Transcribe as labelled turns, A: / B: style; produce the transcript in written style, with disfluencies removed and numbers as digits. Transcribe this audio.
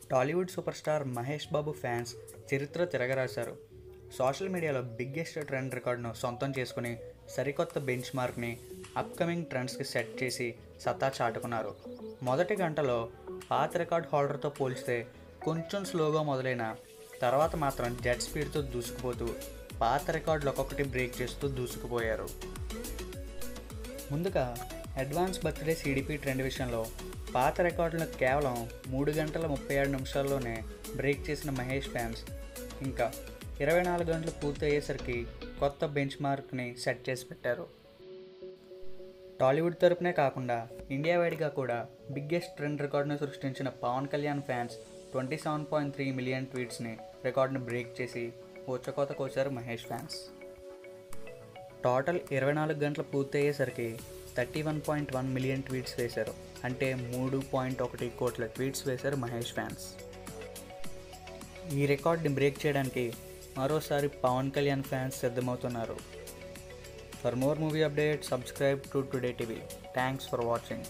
A: Tollywood super star Mahesh Babu fans చరిత్ర తిరగరాశారు. Social మీడియాలో బిగ్గెస్ట్ ట్రెండ్ రికార్డును సొంతం చేసుకుని సరికొత్త బెంచ్ మార్క్ని అప్కమింగ్ ట్రెండ్స్కి సెట్ చేసి సత్తా చాటుకున్నారు. మొదటి గంటలో పాత రికార్డ్ హోల్డర్తో పోల్చితే కొంచెం స్లోగా మొదలైన తర్వాత మాత్రం జెట్ స్పీడ్తో దూసుకుపోతూ పాత రికార్డులు ఒక్కొక్కటి బ్రేక్ చేస్తూ దూసుకుపోయారు. ముందుగా అడ్వాన్స్ బర్త్డే సిడిపి ట్రెండ్ విషయంలో పాత రికార్డులను కేవలం 3 గంటల 37 నిమిషాల్లోనే బ్రేక్ చేసిన మహేష్ ఫ్యాన్స్ ఇంకా 24 గంటలు పూర్తయ్యేసరికి కొత్త బెంచ్ మార్క్ని సెట్ చేసి పెట్టారు. టాలీవుడ్ తరపునే కాకుండా ఇండియా వైడ్గా కూడా బిగ్గెస్ట్ ట్రెండ్ రికార్డును సృష్టించిన పవన్ కళ్యాణ్ ఫ్యాన్స్ 27.3 మిలియన్ ట్వీట్స్ని రికార్డును బ్రేక్ చేసి ఊచకోత కోసారు మహేష్ ఫ్యాన్స్. టోటల్ 24 గంటలు పూర్తయ్యేసరికి 31.1 మిలియన్ ట్వీట్స్ వేశారు. అంటే 3.1 కోట్ల ట్వీట్స్ వేశారు మహేష్ ఫ్యాన్స్. ఈ రికార్డ్ని బ్రేక్ చేయడానికి మరోసారి పవన్ కళ్యాణ్ ఫ్యాన్స్ సిద్ధమవుతున్నారు. For more movie update subscribe to today TV. Thanks for watching.